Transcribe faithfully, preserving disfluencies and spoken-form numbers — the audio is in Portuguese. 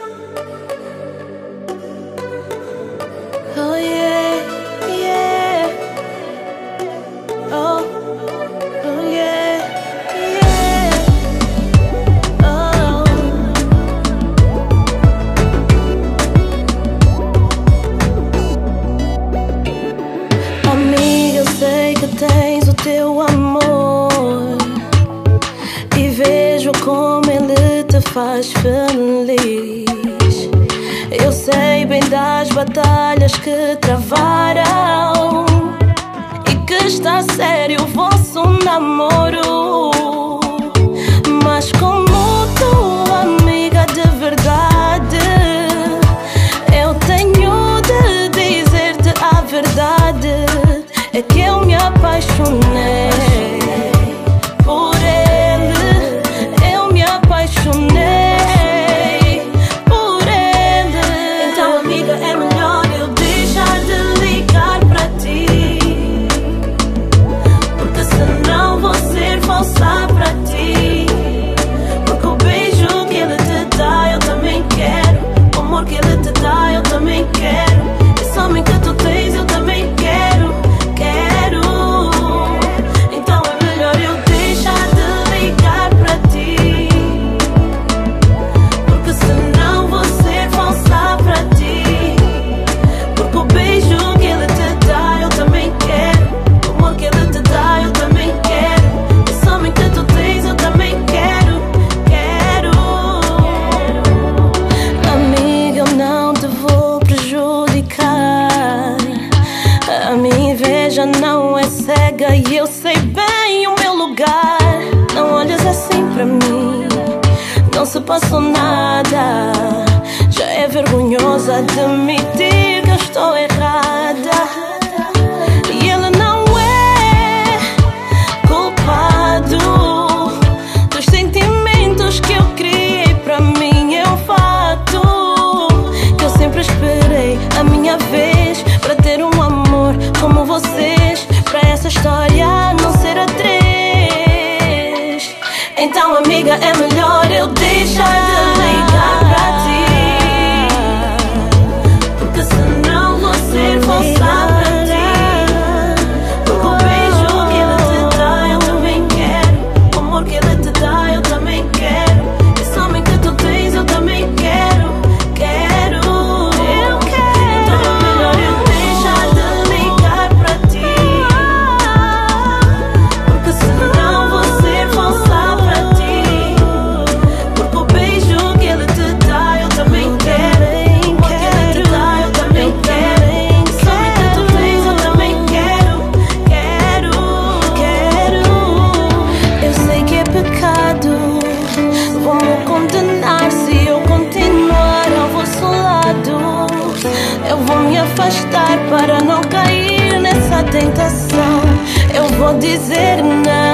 Oh yeah, yeah. Oh, oh yeah, yeah. Oh. Amiga, eu sei que tens o teu amor e vejo como ele te faz feliz. Eu sei bem das batalhas que travaram e que está sério o vosso namoro. Mas como tua amiga de verdade, eu tenho de dizer-te a verdade. É que eu me apaixonei por ele, eu me apaixonei. Falsa pra ti, porque o beijo que ele te dá eu também quero, o amor que ele te dá eu também quero, esse homem que tu tens eu também quero, quero. Então é melhor eu deixar de ligar pra ti, porque senão vou ser falsa pra ti, porque o beijo que ele te dá eu também quero, o amor que ele te dá eu também quero. Que tu tens eu também quero, quero. Amiga, eu não te vou prejudicar. A minha inveja não é cega e eu sei bem o meu lugar. Não olhas assim pra mim, não se passou nada. Já é vergonhoso admitir que eu estou errada. E ele não é culpado dos sentimentos que eu criei pra mim. É um fato que eu sempre esperei a minha vez pra ter um amor como vocês, pra essa história não ser a três. Então amiga, é melhor eu deixar de ligar pra ti, porque senão vou ser falsa pra ti. Porque o beijo que ele te dá eu também quero, o amor que ele te dá eu também quero, esse homem que tu tens eu também quero, quero. Eu quero. Então é melhor eu deixar de ligar pra ti, porque senão vou ser falsa pra ti. Porque o beijo que ele te dá eu também quero, o amor que ele te dá eu também quero, esse homem que tu tens eu também quero, quero, quero. Eu sei que é pecado, vou me condenar se eu continuar ao vosso lado. Eu vou me afastar para não cair nessa tentação. Eu vou dizer não.